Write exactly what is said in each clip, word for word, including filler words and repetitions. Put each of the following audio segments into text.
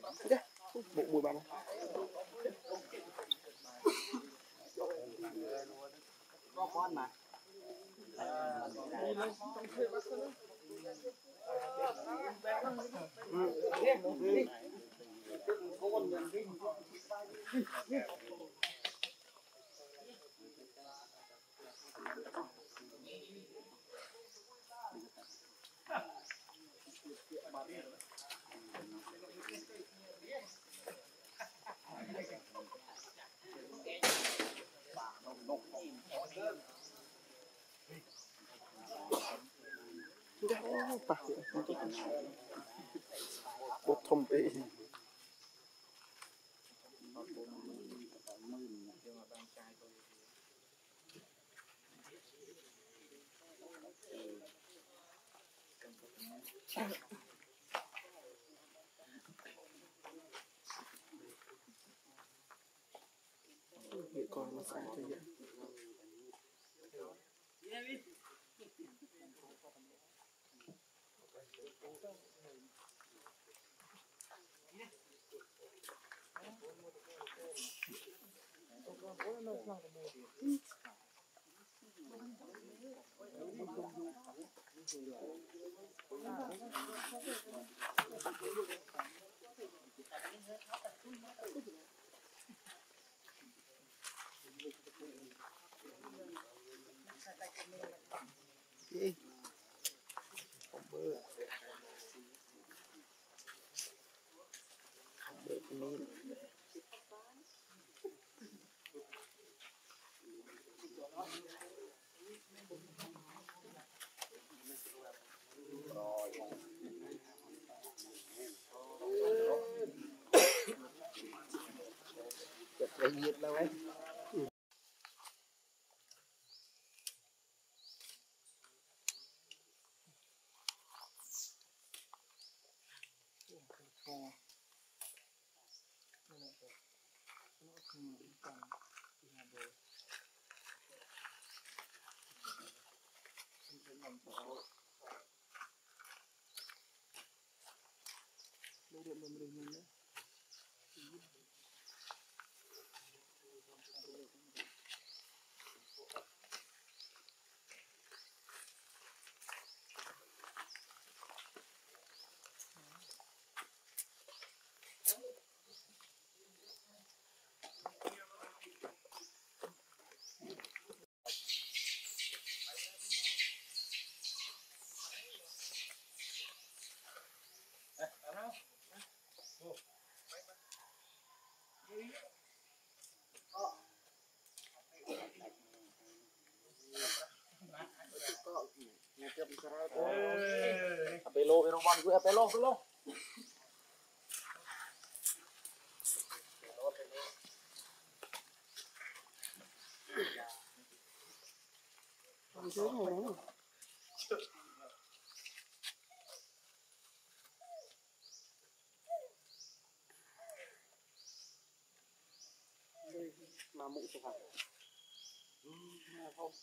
bộ mùi bạn con mà bột thùng đi vậy còn nó phải thế vậy không bơ không bơ miên chật lấy nhiệt đâu ấy Đưa điện lên mình nữa. Pelo, pelo bang gue, pelo, pelo. Mà mụn chụp hả? Không.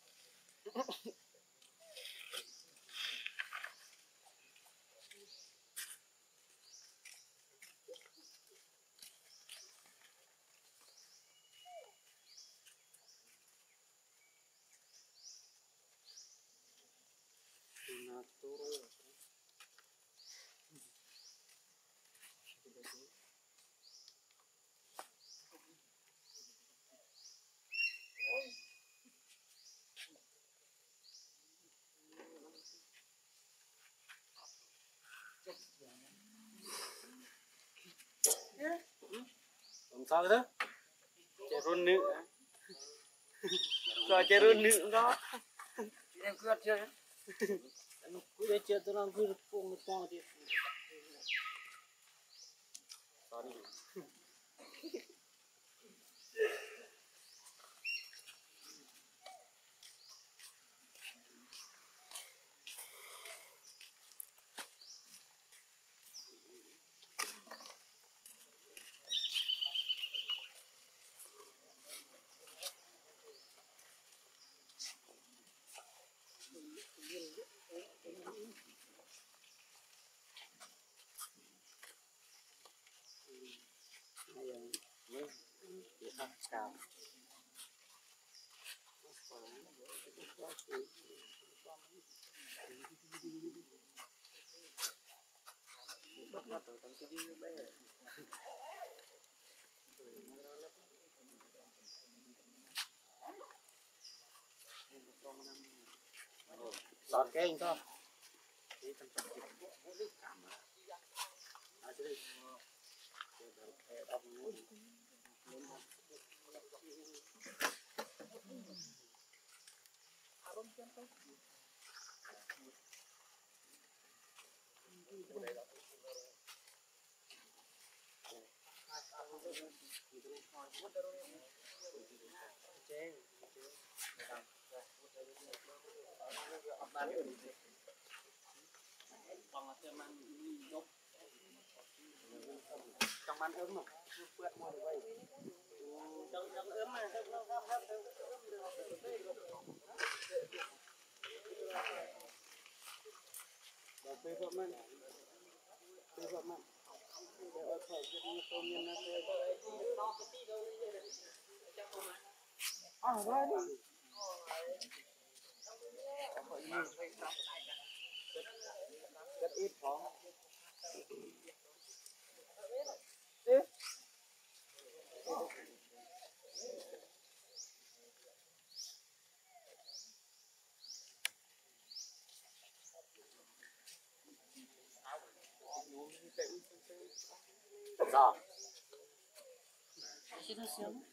Natural. Làm sao thế? Chạy run nữa. Rồi chạy run nữa đó. Em cứ chơi. Cứ để chơi tôi đang cứ cuồng một con đi. Sorry. sao lọt cái anh con trong ăn ướm mà quẹt mua được vậy trong trong ướm mà trong trong trong trong đầu phê vợ mình phê vợ mình để ở khỏi cái tôm nhân nó phê à vậy đi rất ít khó sao chỉ nó sướng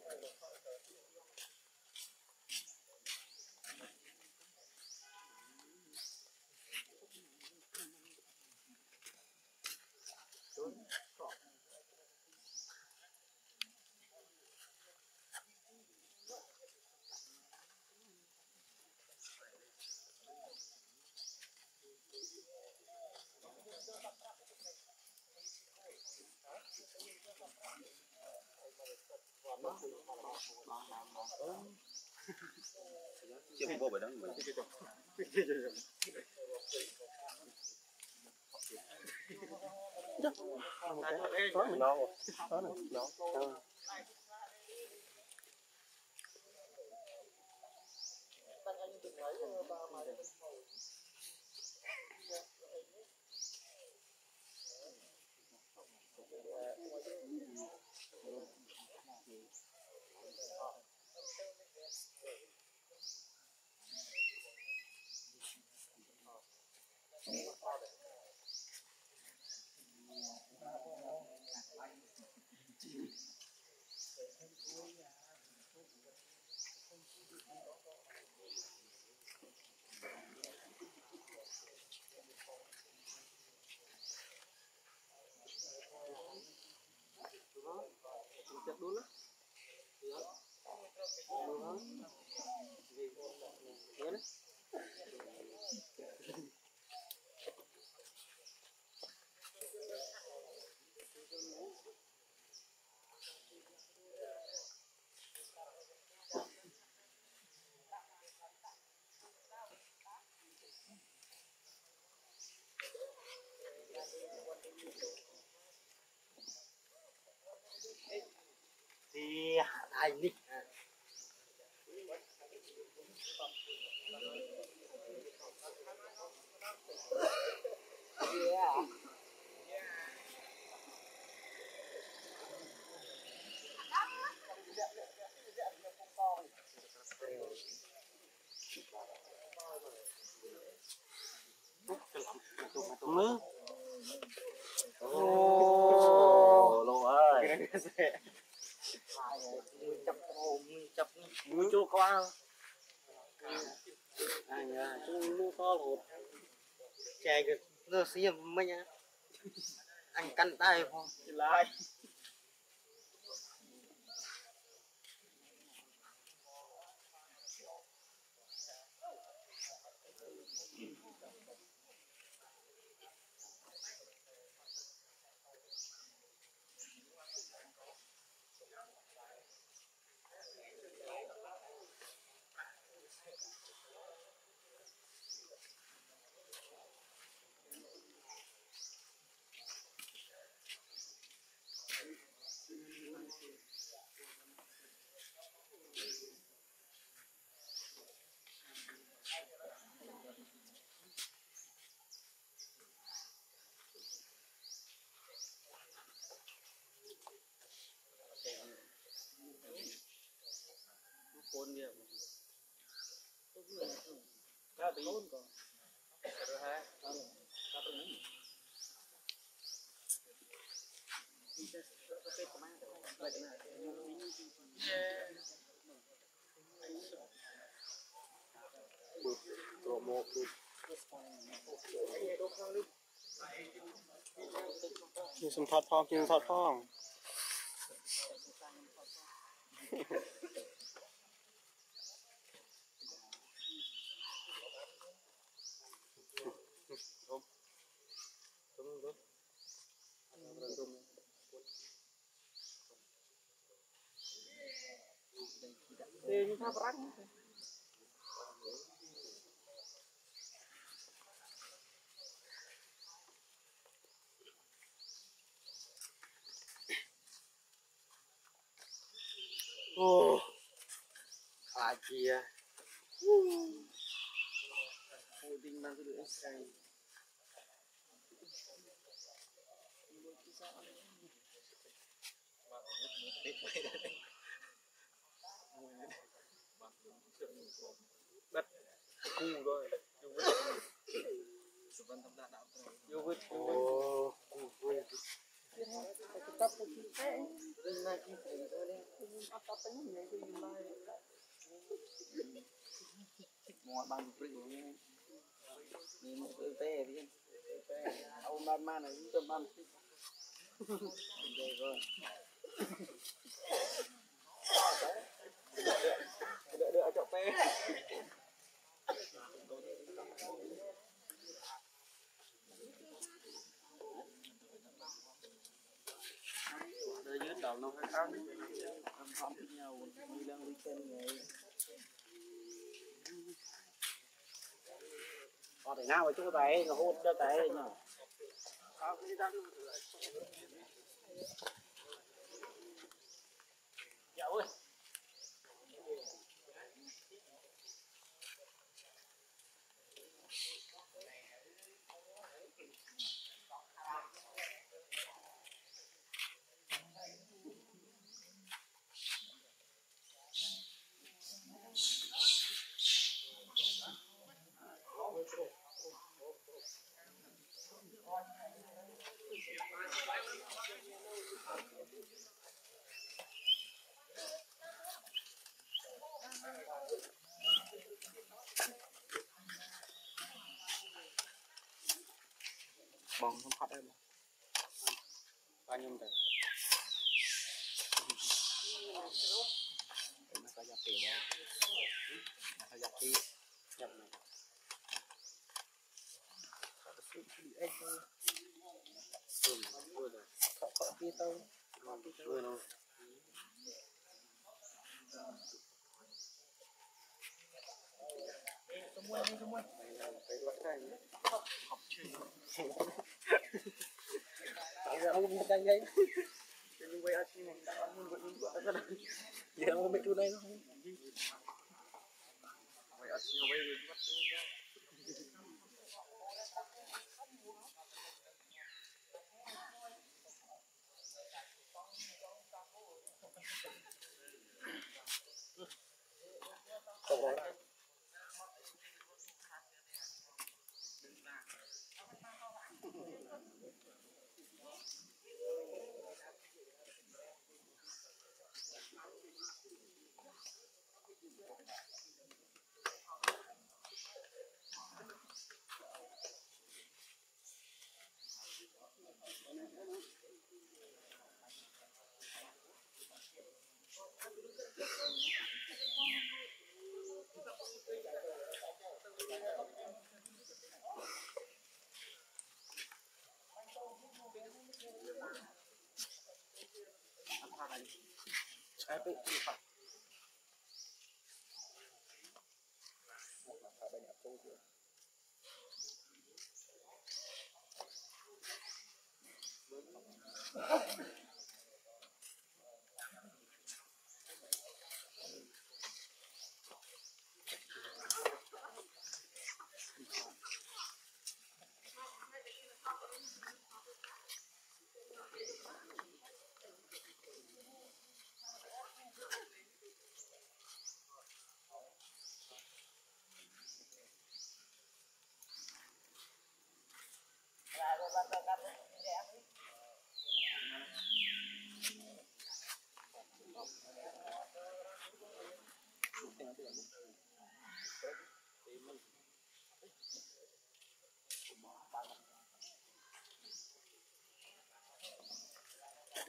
chưa vô bởi đó mình nó nó nó chặt đốn lắm thì anh đi yeah. Mưa ô lô ơi chập chập mưa chua qua anh à chung mưa to một chè cái nó xí mình á anh cắn tay không lại Con có. Rồi ha. Rồi mộtกินสมทอดพ่อกินสมทอดพ่อเดี๋ยวนี้ถ้ารักโอ้ขาเกียร์โอ้ดิ้งมันก็เลยใส่bắt cu rồi yêu vứt yêu vứt cu cu tập cái cái này cái cái này tập tập cái này cái này mua bằng bự nàyนี่มันเต้ดิเต้เอาบ้านมาหน่อยต้นบ้านเดี๋ยวก่อนเดี๋ยวเดี๋ยวเอาเจาะเป้เดี๋ยวยืดดอกน้องให้เข้าทำพร้อมที่เงามีเรื่องวิเศษไงcó thể nào mà chú tay nó hút cho tay nhá dạ ơi bong không phát em bao nhiêu rồi nó có giặt tiền nó có giặt đi giặt này đi thôi vừa rồi khó kia thôi vừa rồi semua ni semua phải buat cái học chơi tại sao không biết cái gì nhưng quay ở trên này đã muốn vượt những cái đó giờ không biết chỗ này nó không quay ở trên quay được bắt không rồi Saya pun lupa. Banyak tu.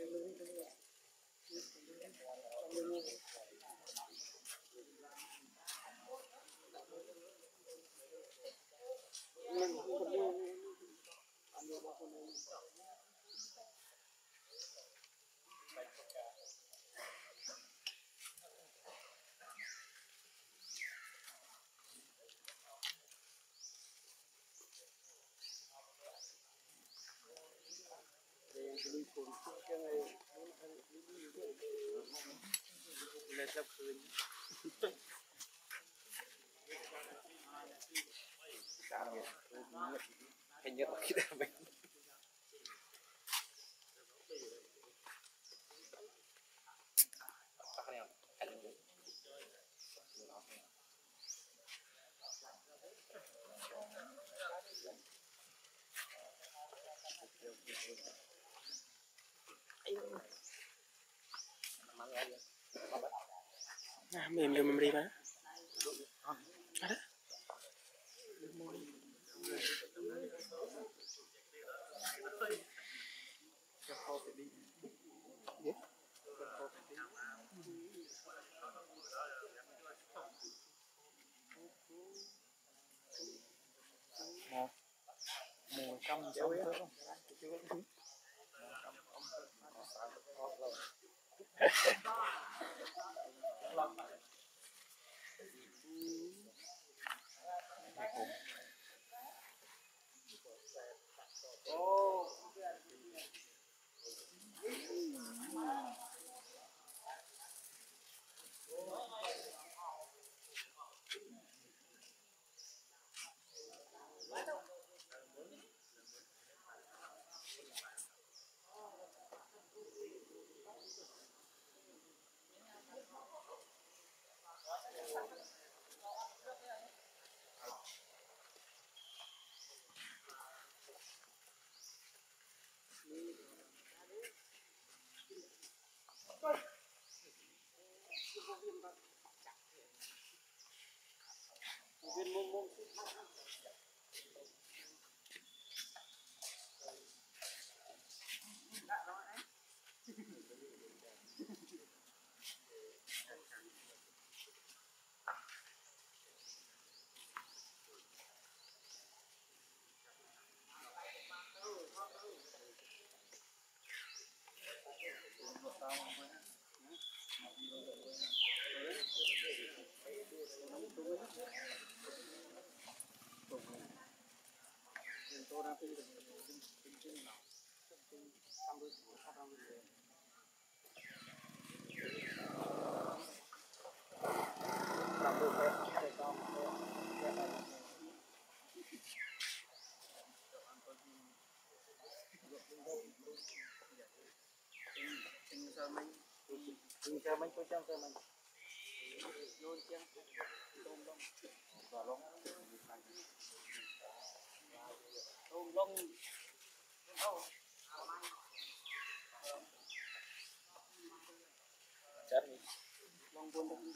lên sắp khơi hình như khi nào mình Nah, mềm mềm mềm đi mà. Ada. Mùa trong sáu không? Chờ mình tôi chờ mình luôn chứ tôm lông và lông tôm lông chết đi lông buôn lông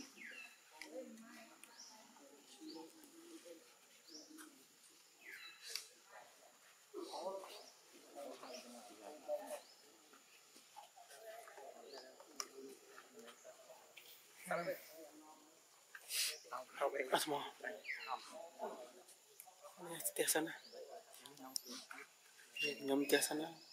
Ah, semua. Ini tiap sana. Nyom tiap sana.